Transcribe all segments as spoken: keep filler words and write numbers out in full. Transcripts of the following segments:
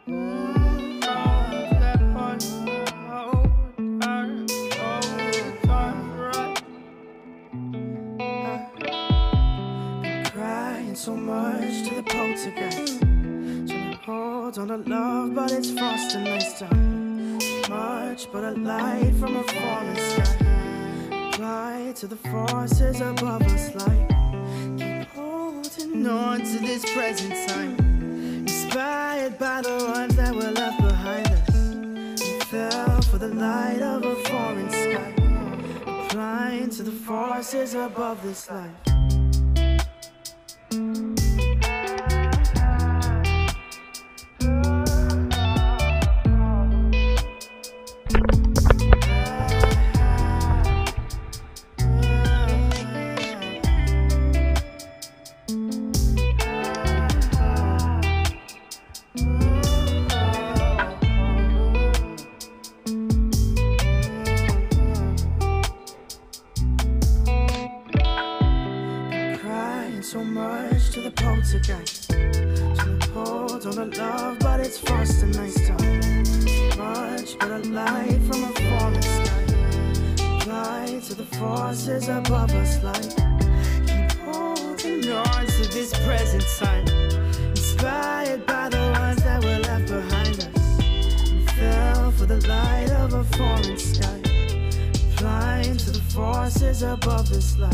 So much to the poltergeist, trying to hold on to love, but it's frost and nice time. Much but a light from a falling sky, apply to the forces above us like keep holding on to this present time, inspired by the ones that were left behind us. We fell for the light of a foreign sky, applying to the forces above this life. So much to the poltergeist, trying to hold on to love, but it's frost and nice time. Much but a light from a falling sky, apply to the forces above us like keep holding on to this present time, inspired by the ones that were left behind us. We fell for the light of a foreign sky, applying to the forces above this life.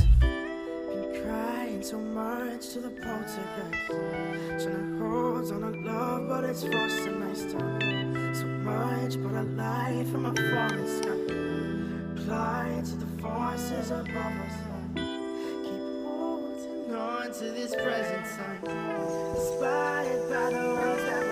So much to the poltergeist, trying to hold on to love, but it's frost and nice time. So much but a light from a falling sky, apply to the forces above us like keep holding on to this present time, inspired by the ones that